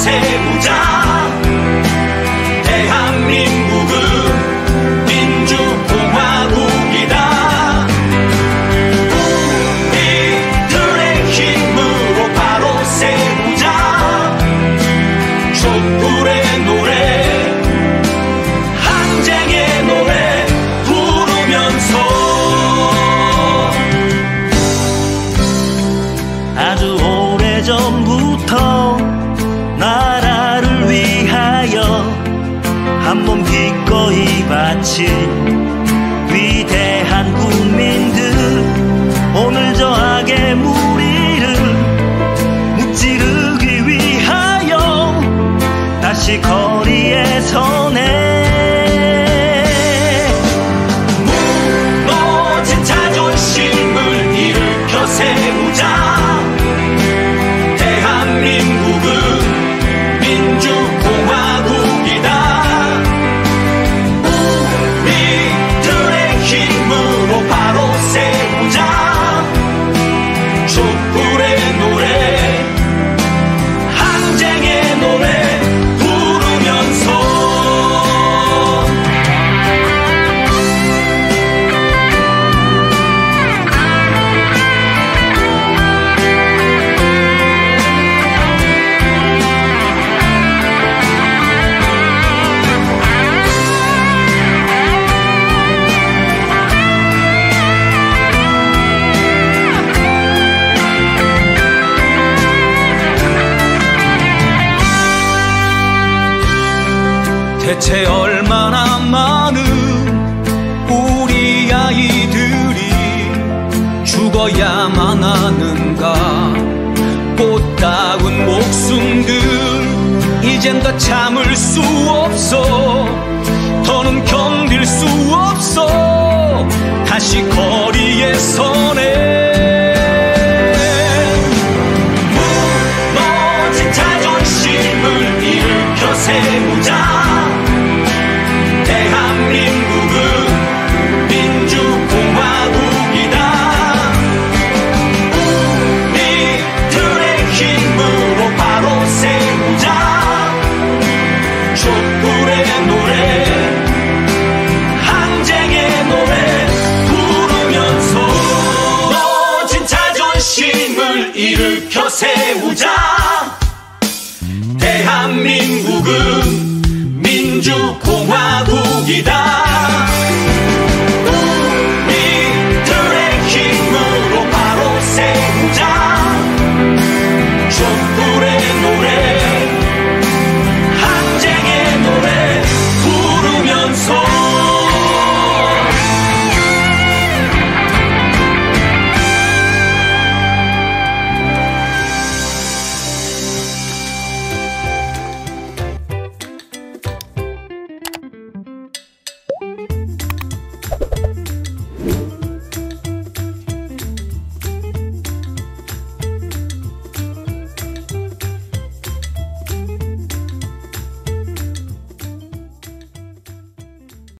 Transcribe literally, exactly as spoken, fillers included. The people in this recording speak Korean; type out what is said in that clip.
세우자. 대한민국은 민주공화국이다. 우리들의 힘으로 바로 세우자. 촛불의 노래, 항쟁의 노래 부르면서 아주 오래전부터 나라를 위하여 한 몸 기꺼이 바친 위대한 국민들, 오늘 저 악의 무리를 무찌르기 위하여 다시 거리에 서네. 무너진 자존심을 일으켜 세우자. 대한민국은 민주공화국이다. 우리들의 힘으로 바로 세우자. 촛불의 노래, 항쟁의 노래 부르면서 대체 얼마나 많은 우리 아이들이 죽어야만 하는가. 꽃다운 목숨들 이젠 더 참을 수 없어. 더는 견딜 수 없어. 다시 거리에 서네. 무너진 자존심을 일으켜 세우자. 대한민국은 민주공화국이다. 우리들의 힘으로 바로 세우자. 촛불의 노래, 항쟁의 노래 부르면서 무너진 자존심을 일으켜 세우자.